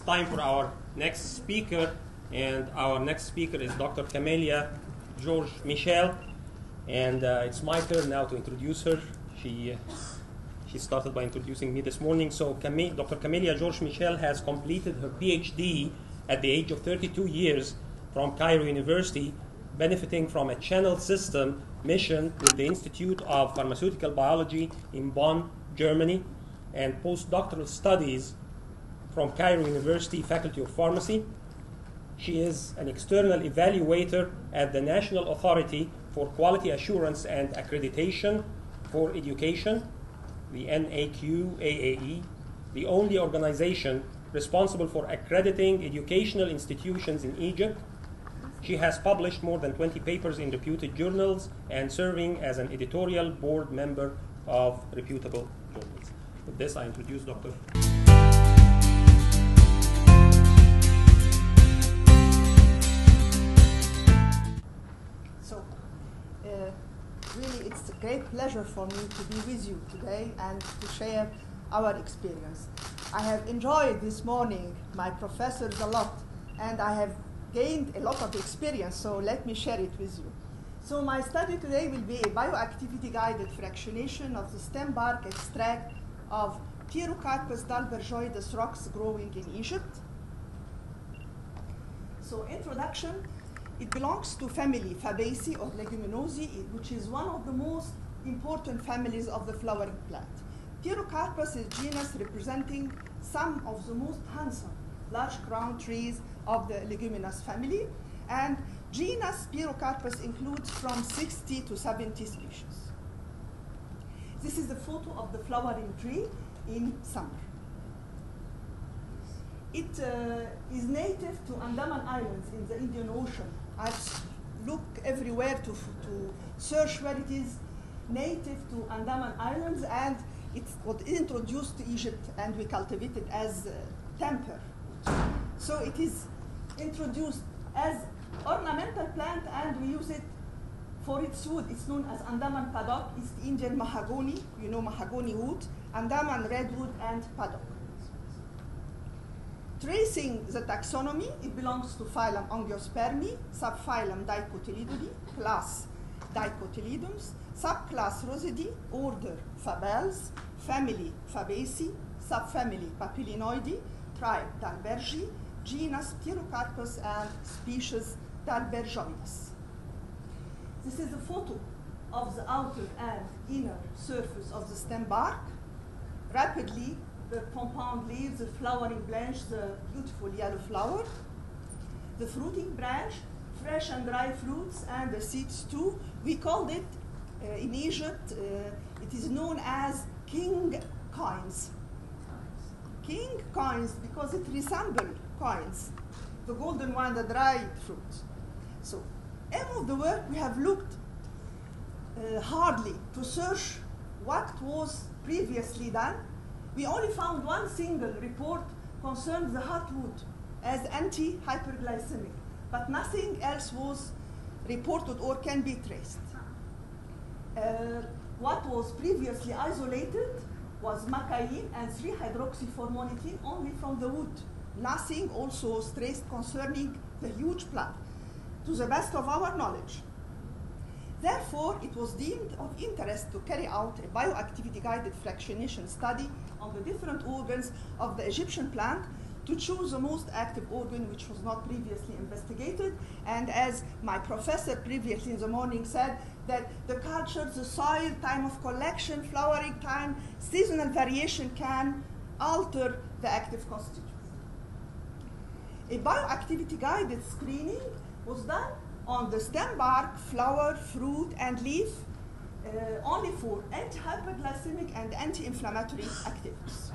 time for our next speaker, and our next speaker is Dr. Camilia George Michel, and it's my turn now to introduce her. She started by introducing me this morning. So Dr. Camilia George Michel has completed her PhD at the age of 32 years from Cairo University, benefiting from a channel system mission with the Institute of Pharmaceutical Biology in Bonn, Germany, and postdoctoral studies from Cairo University Faculty of Pharmacy. She is an external evaluator at the National Authority for Quality Assurance and Accreditation for Education, the NAQAAE, the only organization responsible for accrediting educational institutions in Egypt. She has published more than 20 papers in reputed journals and serving as an editorial board member of reputable journals. With this, I introduce Dr. Really, it's a great pleasure for me to be with you today and to share our experience. I have enjoyed this morning my professors a lot, and I have gained a lot of experience, so let me share it with you. So my study today will be a bioactivity-guided fractionation of the stem bark extract of Pterocarpus dalbergioides rocks growing in Egypt. So introduction. It belongs to family Fabaceae or Leguminosae, which is one of the most important families of the flowering plant. Pterocarpus is genus representing some of the most handsome large crown trees of the leguminous family, and genus Pterocarpus includes from 60 to 70 species. This is the photo of the flowering tree in summer. It is native to Andaman Islands in the Indian Ocean. I've looked everywhere to search where it is native to Andaman Islands, and it was introduced to Egypt, and we cultivate it as temper. So it is introduced as ornamental plant, and we use it for its wood. It's known as Andaman paddock, East Indian mahogany, you know mahogany wood, Andaman redwood, and paddock. Tracing the taxonomy, it belongs to phylum Angiospermae, subphylum Dicotyledonidae, class Dicotyledons, subclass Rosidae, order Fabales, family Fabaceae, subfamily Papilionoidae, tribe Dalbergii, genus Pterocarpus, and species Dalbergioides. This is a photo of the outer and inner surface of the stem bark. Rapidly, the compound leaves, the flowering branch, the beautiful yellow flower, the fruiting branch, fresh and dry fruits, and the seeds too. We called it, in Egypt, it is known as king coins. King coins because it resembles coins, the golden one, the dried fruit. So, aim of the work, we have looked hardly to search what was previously done. We only found one single report concerned the heartwood as anti-hyperglycemic, but nothing else was reported or can be traced. What was previously isolated was macaine and 3-hydroxyformonitine only from the wood. Nothing also was traced concerning the huge plant, to the best of our knowledge. Therefore, it was deemed of interest to carry out a bioactivity-guided fractionation study on the different organs of the Egyptian plant to choose the most active organ which was not previously investigated. And as my professor previously in the morning said, that the culture, the soil, time of collection, flowering time, seasonal variation can alter the active constituents. A bioactivity-guided screening was done on the stem bark, flower, fruit, and leaf, only for anti-hyperglycemic and anti-inflammatory activities.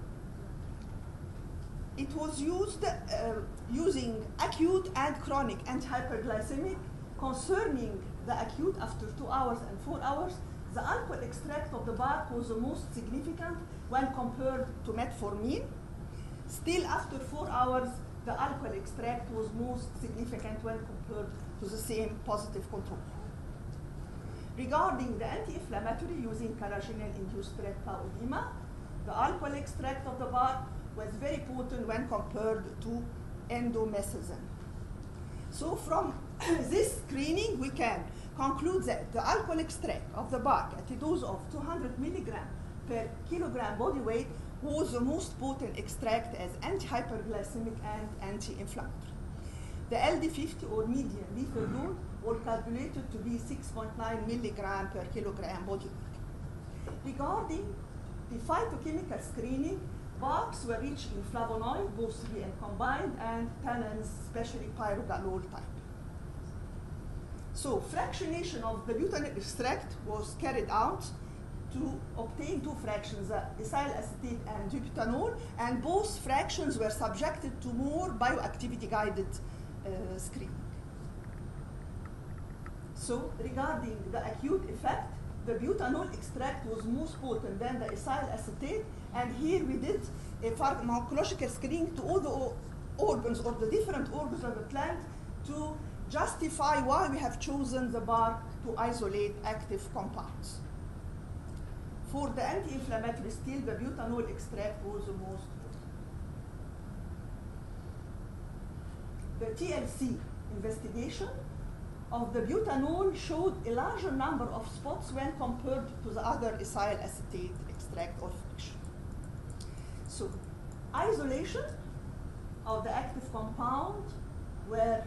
It was used using acute and chronic anti-hyperglycemic. Concerning the acute, after 2 hours and 4 hours, the alcohol extract of the bark was the most significant when compared to metformin. Still, after 4 hours, the alcohol extract was most significant when compared to the same positive control. Regarding the anti-inflammatory using Carrageenan-induced red edema, the alcohol extract of the bark was very potent when compared to endomethacin. So from this screening, we can conclude that the alcohol extract of the bark at a dose of 200 milligram per kilogram body weight was the most potent extract as anti-hyperglycemic and anti-inflammatory. The LD50 or median lethal dose were calculated to be 6.9 milligram per kilogram body weight. Regarding the phytochemical screening, barks were rich in flavonoid, both 3 and combined, and tannins, especially pyrogalol type. So fractionation of the butanol extract was carried out to obtain two fractions, ethyl acetate and d-butanol, and both fractions were subjected to more bioactivity-guided screening. So regarding the acute effect, the butanol extract was most potent than the ethyl acetate, and here we did a pharmacological screening to all the organs or the different organs of the plant to justify why we have chosen the bark to isolate active compounds. For the anti-inflammatory still, the butanol extract was the most potent. The TLC investigation of the butanol showed a larger number of spots when compared to the other ethyl acetate extract or friction. So, isolation of the active compound were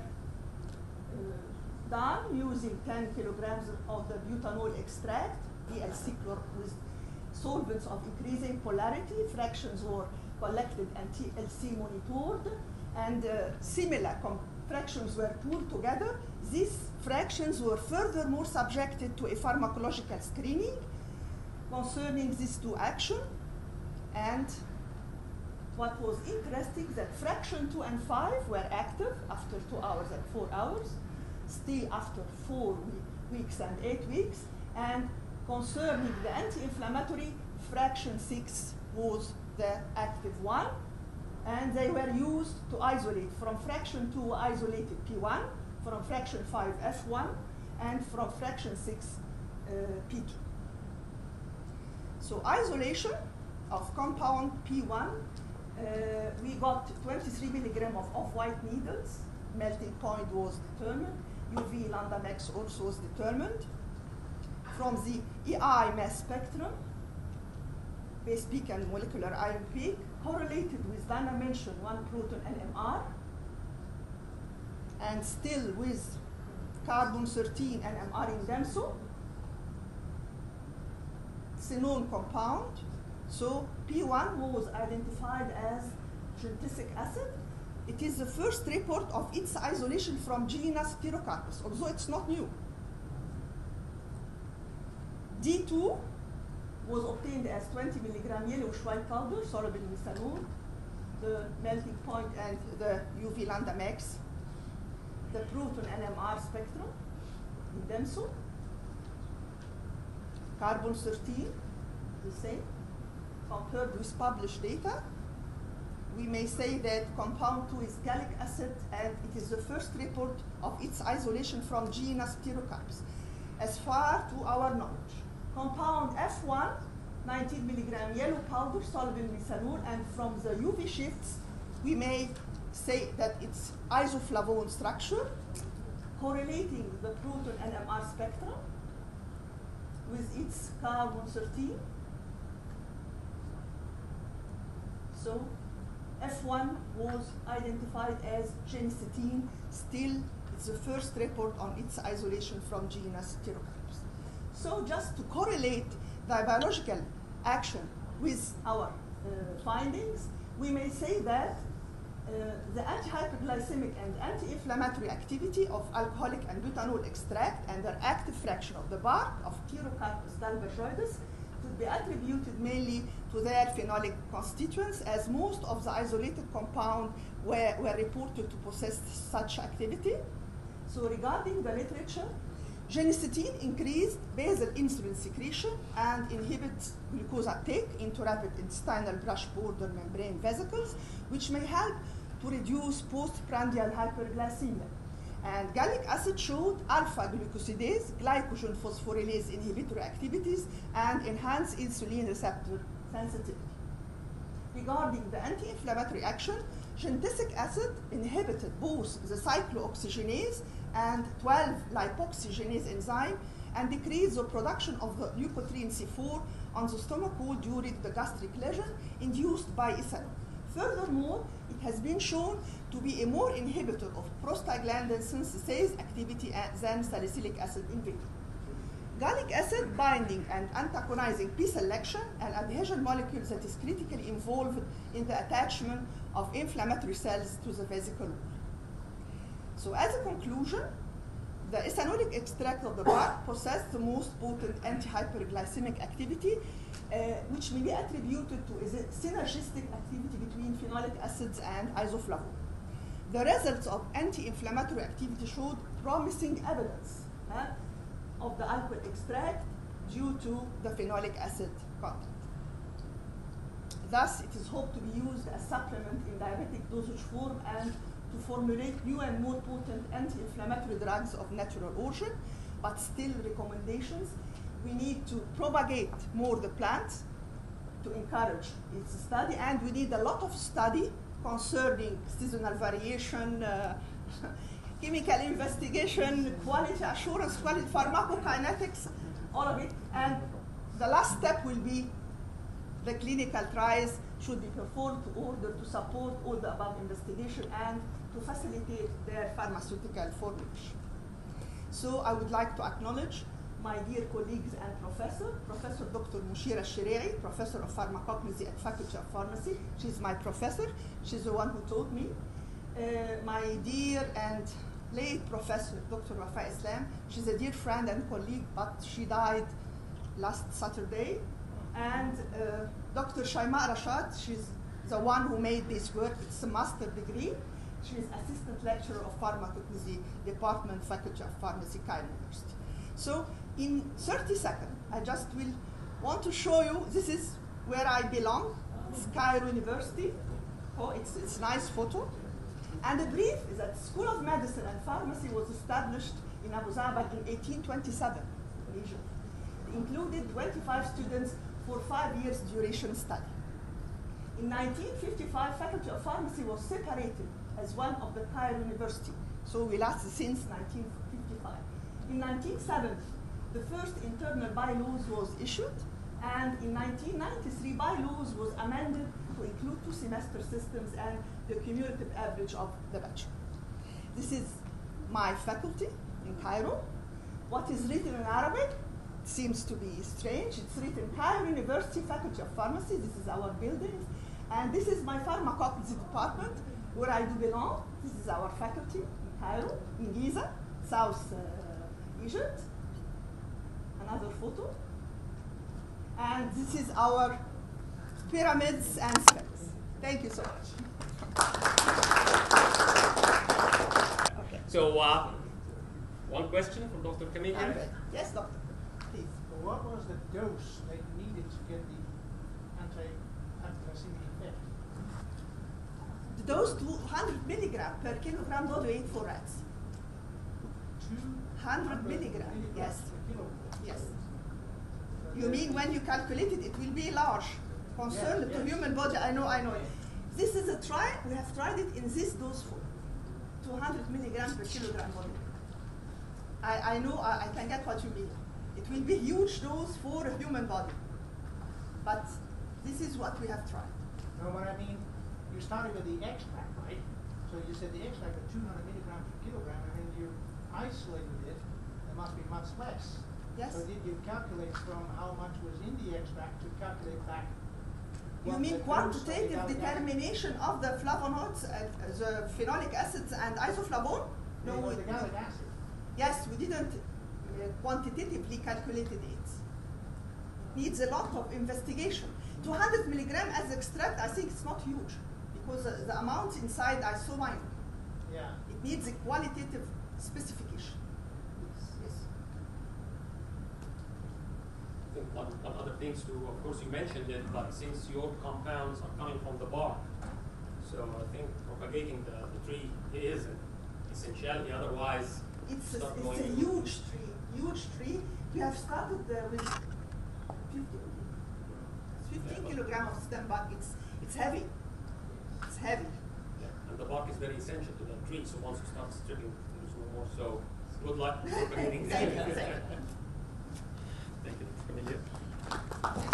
done using 10 kilograms of the butanol extract, TLC with solvents of increasing polarity. Fractions were collected and TLC monitored, and similar fractions were pooled together. These fractions were furthermore subjected to a pharmacological screening concerning these two actions. And what was interesting that fraction 2 and 5 were active after 2 hours and 4 hours, still after 4 weeks and 8 weeks, and concerning the anti-inflammatory, fraction 6 was the active one, and they were used to isolate. From fraction 2 isolated P1, from fraction 5 F1, and from fraction 6 P2. So isolation of compound P1, we got 23 milligram of off-white needles. Melting point was determined. UV lambda max also was determined. From the EI mass spectrum, base peak and molecular ion peak, correlated with dimension 1 proton NMR, and still with carbon 13 NMR in DEMSO. It's a known compound. So P1 was identified as gentisic acid. It is the first report of its isolation from genus Pterocarpus, although it's not new. D2 was obtained as 20 milligram yellowish white powder, soluble in ethanol, the melting point and the UV lambda max, the proton NMR spectrum in DEMSO, carbon 13, the same. Compared with published data, we may say that compound 2 is gallic acid, and it is the first report of its isolation from genus Pterocarpus. As far to our knowledge, compound F1, 19 milligram yellow powder, soluble in ethanol, and from the UV shifts, we may say that it's isoflavone structure, correlating the proton NMR spectrum with its carbon 13. So F1 was identified as genicetine. Still, it's the first report on its isolation from genus Pterocarpus. So just to correlate the biological action with our findings, we may say that the anti-hyperglycemic and anti-inflammatory activity of alcoholic and butanol extract and their active fraction of the bark of Pterocarpus dalbergioides could be attributed mainly to their phenolic constituents, as most of the isolated compounds were reported to possess such activity. So regarding the literature, genicetine increased basal insulin secretion and inhibits glucose uptake into rapid intestinal brush border membrane vesicles, which may help to reduce postprandial hyperglycemia. And gallic acid showed alpha-glucosidase, glycogen phosphorylase inhibitory activities, and enhanced insulin receptor sensitivity. regarding the anti-inflammatory action, gentisic acid inhibited both the cyclooxygenase and 12-lipoxygenase enzyme and decreased the production of the leukotriene C4 on the stomach wall during the gastric lesion induced by ethanol. Furthermore, it has been shown to be a more inhibitor of prostaglandin synthase activity than salicylic acid in vitro. Gallic acid binding and antagonizing P-selection, an adhesion molecule that is critically involved in the attachment of inflammatory cells to the vesicle wall. So as a conclusion, the ethanolic extract of the bark possesses the most potent anti-hyperglycemic activity, which may be attributed to a synergistic activity between phenolic acids and isoflavone. The results of anti-inflammatory activity showed promising evidence of the alcohol extract due to the phenolic acid content. Thus, it is hoped to be used as supplement in diabetic dosage form and to formulate new and more potent anti-inflammatory drugs of natural origin, but still recommendations. We need to propagate more the plants to encourage its study, and we need a lot of study concerning seasonal variation, chemical investigation, quality assurance, quality pharmacokinetics, all of it. And the last step will be the clinical trials should be performed in order to support all the above investigation and to facilitate their pharmaceutical formulation. So I would like to acknowledge my dear colleagues and Professor Dr. Mushira Shirei, Professor of Pharmacognosy at Faculty of Pharmacy. She's my professor. She's the one who taught me. My dear and late Professor Dr. Wafa Islam. She's a dear friend and colleague, but she died last Saturday. And Dr. Shaima Rashad, she's the one who made this work. It's a master degree. She's assistant lecturer of Pharmacognosy Department, Faculty of Pharmacy, Cairo University. So in 30 seconds, I just will want to show you, this is where I belong. It's Cairo University. Oh, it's a nice photo. And the brief is that School of Medicine and Pharmacy was established in Abu Zabar in 1827 in Egypt. It included 25 students for 5 years duration study. In 1955, Faculty of Pharmacy was separated as one of the Cairo University. So we lasted since 1955. In 1970, the first internal bylaws was issued, and in 1993, bylaws was amended to include 2 semester systems and the cumulative average of the bachelor. This is my faculty in Cairo. What is written in Arabic seems to be strange. It's written Cairo University Faculty of Pharmacy. This is our building. And this is my pharmacognosy department, where I do belong. This is our faculty in Cairo, in Giza, South Egypt. Another photo. And this is our pyramids and sphinx. Thank you so much. Okay. So, one question from Dr. Camilia. Yes, doctor. Please. So what was the dose that you needed to get the anti-glycemic effect? The dose 200 milligram per kilogram body weight for rats. 200 milligram, yes. Per kilogram. Yes. You mean when you calculate it, it will be large. Concerned to human body, I know. This is a try, we have tried it in this dose form. 200 milligrams per kilogram body weight. I know, I can get what you mean. It will be a huge dose for a human body. But this is what we have tried. No, what I mean, you started with the extract, right? So you said the extract of 200 milligrams per kilogram, and then you isolated it, there must be much less. Yes. So did you calculate from how much was in the extract to calculate back? You mean quantitative determination of the flavonoids, the phenolic acids and isoflavone? No, the gallic acid. Yes, we didn't quantitatively calculated it. It needs a lot of investigation. 200 milligram as extract, I think it's not huge because the amounts inside are so minor. Yeah. It needs a qualitative specification. Yes. I think one other things too, of course you mentioned it, but since your compounds are coming from the bark, so I think propagating the tree is essentially, otherwise it's a huge tree. We have started with 15 kilograms of stem bark. It's heavy. It's heavy. Yeah. And the bark is very essential to the tree, so once you start stripping, there's no more. So good luck for beginning. Thank you. Thank you, Camilia.